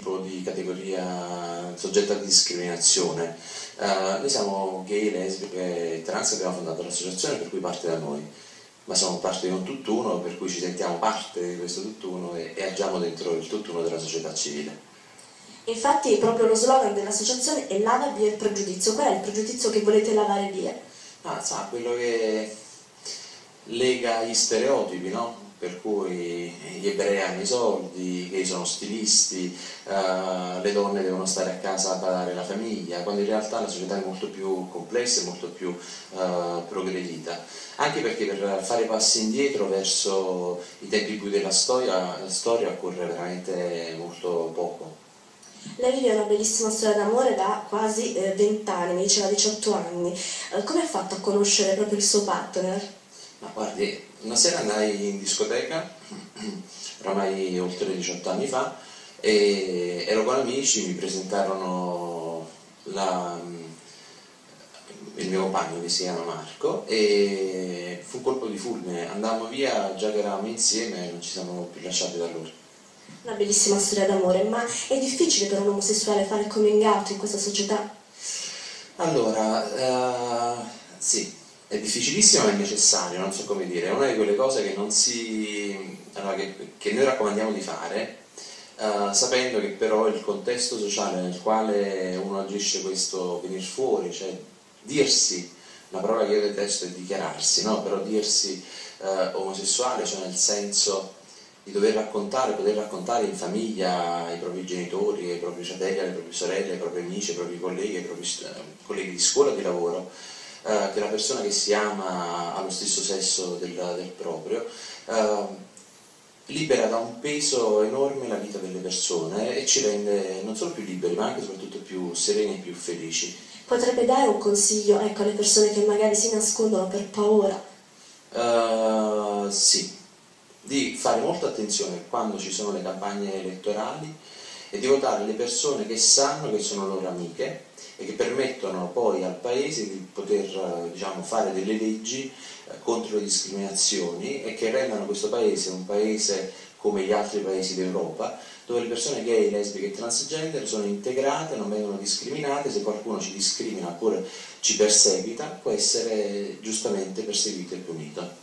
tipo di categoria soggetta a discriminazione. Noi siamo gay, lesbiche e trans, abbiamo fondato l'associazione per cui parte da noi, ma siamo parte di un tutt'uno, per cui ci sentiamo parte di questo tutt'uno e agiamo dentro il tutt'uno della società civile. Infatti proprio lo slogan dell'associazione è "Lava via il pregiudizio". Qual è il pregiudizio che volete lavare via? Quello che lega gli stereotipi, no? Per cui gli ebrei hanno i soldi, i gay sono stilisti, le donne devono stare a casa a badare la famiglia, quando in realtà la società è molto più complessa e molto più progredita. Anche perché per fare passi indietro verso i tempi bui della storia occorre veramente molto poco. Lei vive una bellissima storia d'amore da quasi 20 anni, mi diceva 18 anni. Come ha fatto a conoscere proprio il suo partner? Ma guardi, una sera andai in discoteca, oramai oltre 18 anni fa, e ero con amici, mi presentarono il mio compagno che si chiama Marco e fu un colpo di fulmine, andammo via già che eravamo insieme e non ci siamo più lasciati da allora. Una bellissima storia d'amore, ma è difficile per un omosessuale fare coming out in questa società? Allora, sì, è difficilissimo ma è necessario, non so come dire, è una di quelle cose che che noi raccomandiamo di fare, sapendo che però il contesto sociale nel quale uno agisce questo venir fuori, cioè dirsi, la parola che io detesto è dichiararsi, no? Però dirsi omosessuale, cioè nel senso di poter raccontare in famiglia ai propri genitori, ai propri fratelli, alle proprie sorelle, ai propri amici, ai propri colleghi, ai propri colleghi di scuola o di lavoro, che la persona che si ama ha lo stesso sesso del proprio, libera da un peso enorme la vita delle persone e ci rende non solo più liberi, ma anche e soprattutto più sereni e più felici. Potrebbe dare un consiglio, ecco, alle persone che magari si nascondono per paura? Sì, di fare molta attenzione quando ci sono le campagne elettorali e di votare le persone che sanno che sono loro amiche e che permettono poi al Paese di poter fare delle leggi contro le discriminazioni e che rendano questo Paese un Paese come gli altri Paesi d'Europa, dove le persone gay, lesbiche e transgender sono integrate, non vengono discriminate. Se qualcuno ci discrimina oppure ci perseguita può essere giustamente perseguito e punito.